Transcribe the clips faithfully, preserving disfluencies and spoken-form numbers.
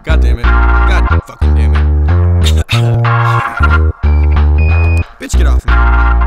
God damn it. God fucking damn it. Bitch, get off me.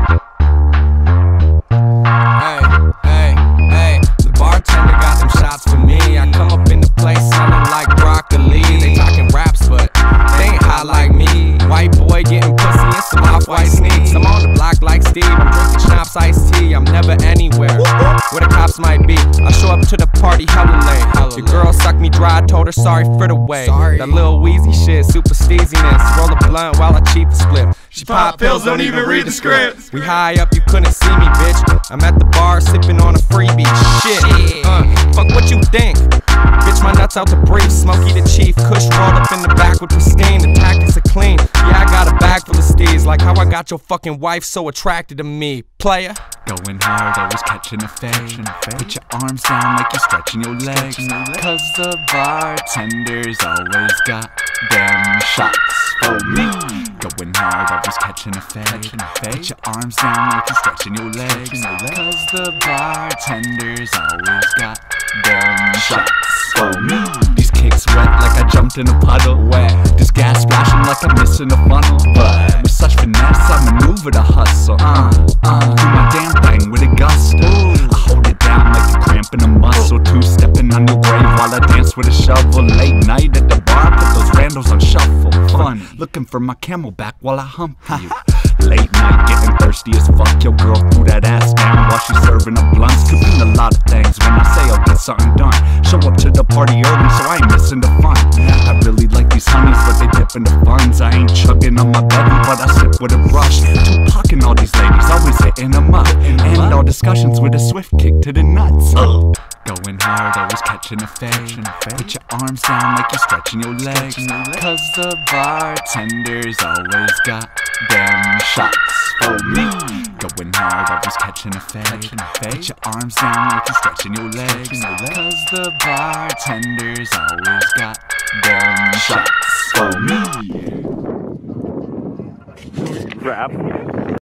Hey, hey, hey. The bartender got them shots for me. I come up in the place smelling like broccoli. They talking raps, but they ain't high like me. White boy getting pussy and some off-white sneaks. I'm on the block like Steve. I'm drinking schnapps, iced tea. I'm never anywhere where the cops might be. I show up to the party hella late. Your girl sucked me dry, told her sorry for the way. That little wheezy shit, super steeziness. Roll a blunt while I cheat the split. She pop pills, don't even read the script. We high up, you couldn't see me, bitch. I'm at the bar sipping on a freebie. Shit, uh, fuck what you think. Bitch, my nuts out the brief. Smokey the chief, Kush rolled up in the back with pristine. The tactics are clean. Yeah, I got a bag full of steez. Like how I got your fucking wife so attracted to me, player. Going hard, always catching a fade. Put your arms down like you're stretching your legs. Cause the bartender's always got them shots for me. Going hard, always catching a fade. Put your arms down like you're stretching your legs. Cause the bartender's always got them shots for me. These kicks wet like I jumped in a puddle. Wet. This gas splashing like I'm missing a funnel. But with such finesse, I maneuver the hustle. Uh, uh, do my damn thing with a gusto. I hold it down like a cramp in a muscle. Two-stepping on your grave while I dance with a shovel. Late night at the bar, put those randos on shuffle. Fun, looking for my camelback while I hump you. Late night, getting thirsty as fuck. Your girl threw that ass down while she's serving up blunts. Could mean a lot of things when I say I'll get something done. Show up to the party early so I ain't missing the fun. I really like these honeys, but they dip in the funds. I ain't chugging on my belly, but I sip with a brush. Tupac and all these ladies, always hitting them up. And all discussions with a swift kick to the nuts. Uh. Going hard, always catching a fade. Put your arms down like you're stretching your legs. Cause the bartender's always got them shots for me. Going hard, always catching a fade. Put your arms down like you're stretching your legs. Cause the bartender's always got them shots for me. Rap.